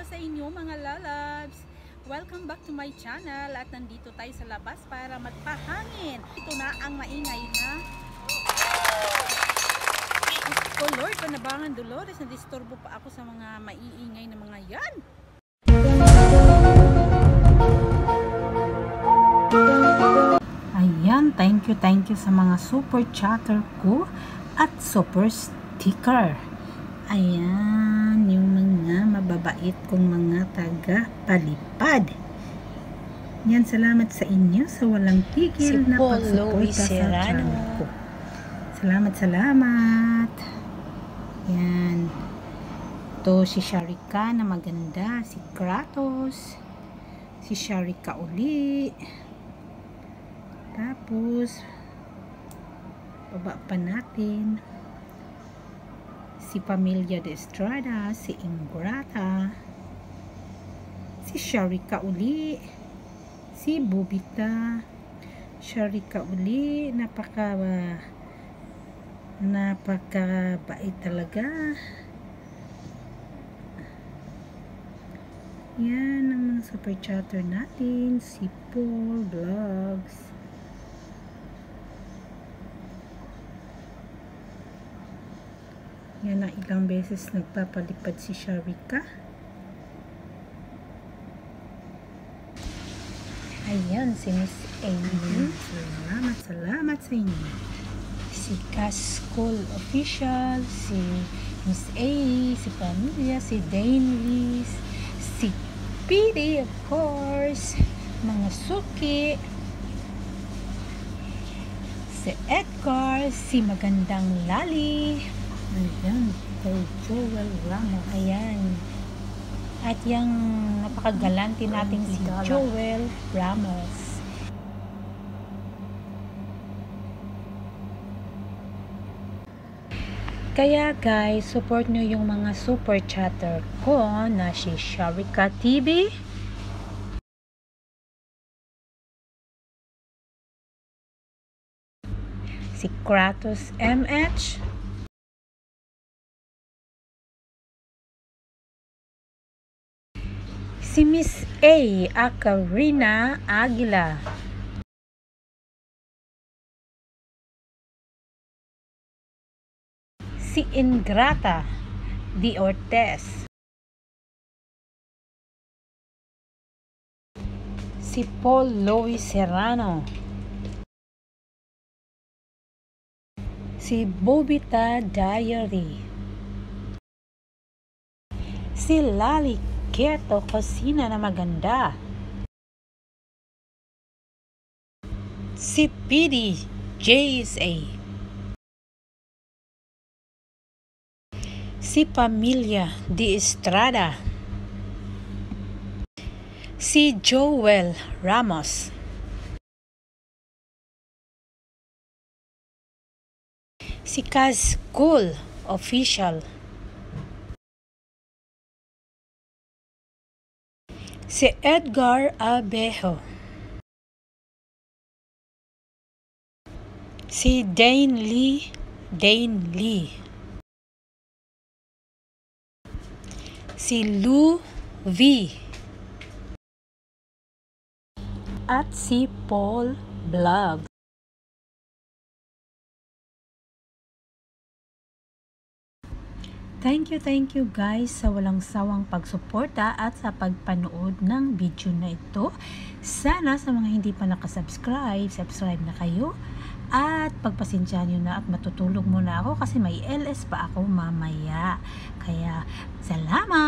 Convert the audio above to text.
sa inyo mga lalabs! Welcome back to my channel at nandito tayo sa labas para magpahangin. Ito na ang maingay na oh Lord, panabangan Dolores, nadisturbo pa ako sa mga maiingay na mga yan. Ayan, thank you sa mga super chatter ko at super sticker. Ayan, yung mga mababait kong mga taga-palipad. Yan, salamat sa inyo sa walang tigil na pagsuporta sa channel ko. Salamat. Yan. Ito si Sharika na maganda, si Kratos, si Sharika uli. Tapos, baba pa natin. Si Pamilya de Estrada, si Ingrata, si Sharika uli, si Bubita, Sharika uli, napakabait talaga. Yan ang mga super chatter natin, si Paul Vlogs. Yan na ilang beses nagpapalipad si Sharika. Ayan, si Miss A. Salamat sa inyo. Si Caskol Official, si Miss A, si Pamilya, si Dane Liz, si PD of course, mga Suki, si Edgar, si Magandang Lali. Ayan, kay Joel Ramos. Ayan. At yung napakagalante nating si Joel Ramos. Kaya guys, support nyo yung mga super chatter ko na si Sharika TV, si Kratos MH, si Miss A. Akarina Aguila, si Ingrata D. Ortez, si Paul Louis Serrano, si Bobita Diary, si Lali Keto Cosina na maganda, si PD JSA, si Pamilya de Estrada, si Joel Ramos, si Caskol Official, si Edgar Abejo, si Dane Lee, si Lou V, at si Paul Vlog. Thank you guys sa walang sawang pagsuporta at sa pagpanood ng video na ito. Sana sa mga hindi pa nakasubscribe, subscribe na kayo. At pagpasensyahan nyo na at matutulog muna ako kasi may LS pa ako mamaya. Kaya salamat!